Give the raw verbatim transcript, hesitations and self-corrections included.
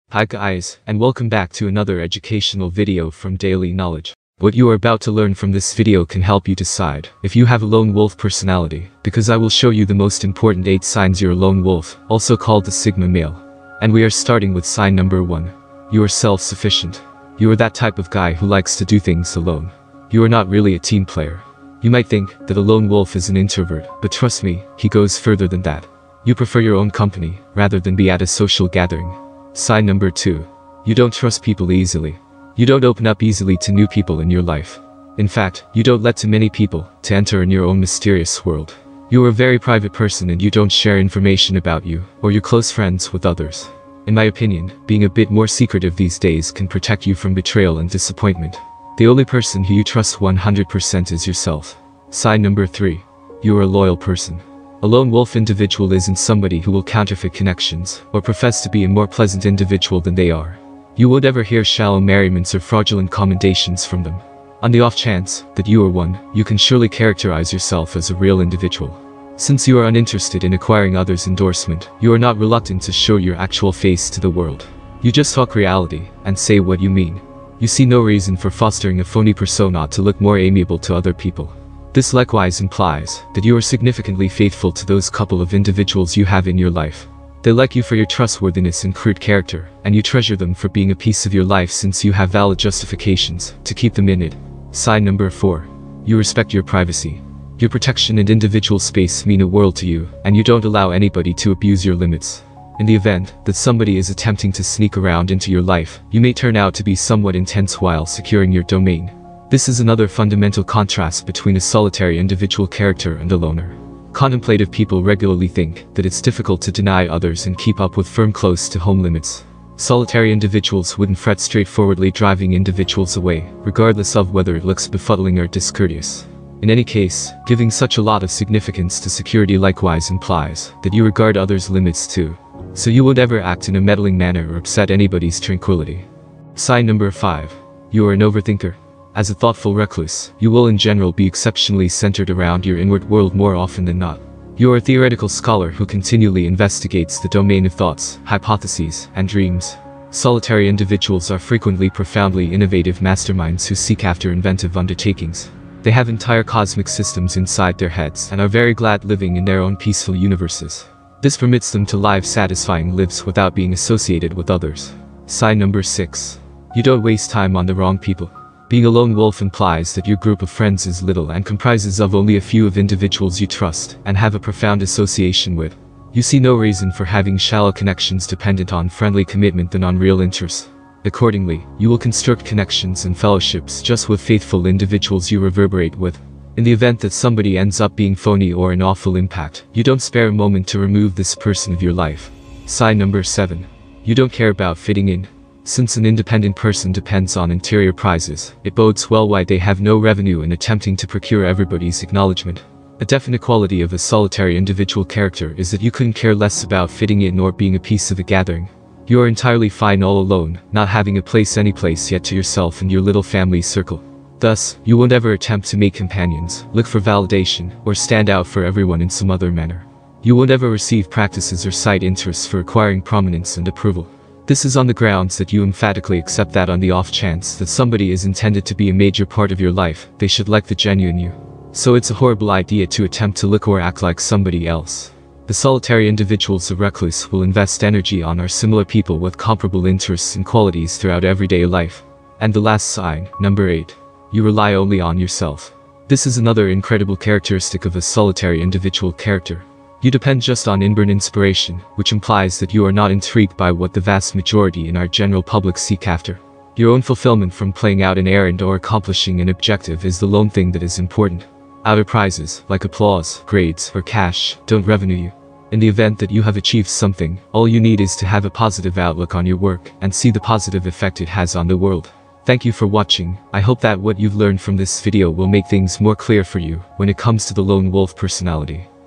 Hi guys, and welcome back to another educational video from Daily Knowledge. What you are about to learn from this video can help you decide if you have a lone wolf personality, because I will show you the most important eight signs you're a lone wolf, also called the Sigma male. And we are starting with sign number one. You are self-sufficient. You are that type of guy who likes to do things alone. You are not really a team player. You might think that a lone wolf is an introvert, but trust me, he goes further than that. You prefer your own company, rather than be at a social gathering. Sign number two. You don't trust people easily. You don't open up easily to new people in your life. In fact, you don't let too many people to enter in your own mysterious world. You are a very private person and you don't share information about you or your close friends with others. In my opinion, being a bit more secretive these days can protect you from betrayal and disappointment. The only person who you trust one hundred percent is yourself. Sign number three. You are a loyal person. A lone wolf individual isn't somebody who will counterfeit connections, or profess to be a more pleasant individual than they are. You won't ever hear shallow merriments or fraudulent commendations from them. On the off chance that you are one, you can surely characterize yourself as a real individual. Since you are uninterested in acquiring others' endorsement, you are not reluctant to show your actual face to the world. You just talk reality, and say what you mean. You see no reason for fostering a phony persona to look more amiable to other people. This likewise implies that you are significantly faithful to those couple of individuals you have in your life. They like you for your trustworthiness and crude character, and you treasure them for being a piece of your life since you have valid justifications to keep them in it. Sign number four. You respect your privacy. Your protection and individual space mean a world to you, and you don't allow anybody to abuse your limits. In the event that somebody is attempting to sneak around into your life, you may turn out to be somewhat intense while securing your domain. This is another fundamental contrast between a solitary individual character and a loner. Contemplative people regularly think that it's difficult to deny others and keep up with firm close-to-home limits. Solitary individuals wouldn't fret straightforwardly driving individuals away, regardless of whether it looks befuddling or discourteous. In any case, giving such a lot of significance to security likewise implies that you regard others' limits too. So you won't ever act in a meddling manner or upset anybody's tranquility. Sign number five. You are an overthinker. As a thoughtful recluse, you will in general be exceptionally centered around your inward world more often than not. You are a theoretical scholar who continually investigates the domain of thoughts, hypotheses, and dreams. Solitary individuals are frequently profoundly innovative masterminds who seek after inventive undertakings. They have entire cosmic systems inside their heads and are very glad living in their own peaceful universes. This permits them to live satisfying lives without being associated with others. Sign number six. You don't waste time on the wrong people. Being a lone wolf implies that your group of friends is little and comprises of only a few of individuals you trust and have a profound association with. You see no reason for having shallow connections dependent on friendly commitment than on real interests. Accordingly, you will construct connections and fellowships just with faithful individuals you reverberate with. In the event that somebody ends up being phony or an awful impact, you don't spare a moment to remove this person of your life. Sign number seven. You don't care about fitting in. Since an independent person depends on interior prizes, it bodes well why they have no revenue in attempting to procure everybody's acknowledgement. A definite quality of a solitary individual character is that you couldn't care less about fitting in or being a piece of a gathering. You are entirely fine all alone, not having a place anyplace yet to yourself and your little family circle. Thus, you won't ever attempt to make companions, look for validation, or stand out for everyone in some other manner. You won't ever receive practices or side interests for acquiring prominence and approval. This is on the grounds that you emphatically accept that on the off chance that somebody is intended to be a major part of your life, they should like the genuine you. So it's a horrible idea to attempt to look or act like somebody else. The solitary individuals of recluse will invest energy on are similar people with comparable interests and qualities throughout everyday life. And the last sign, number eight. You rely only on yourself. This is another incredible characteristic of a solitary individual character. You depend just on inborn inspiration, which implies that you are not intrigued by what the vast majority in our general public seek after. Your own fulfillment from playing out an errand or accomplishing an objective is the lone thing that is important. Outer prizes, like applause, grades, or cash, don't revenue you. In the event that you have achieved something, all you need is to have a positive outlook on your work and see the positive effect it has on the world. Thank you for watching. I hope that what you've learned from this video will make things more clear for you when it comes to the lone wolf personality.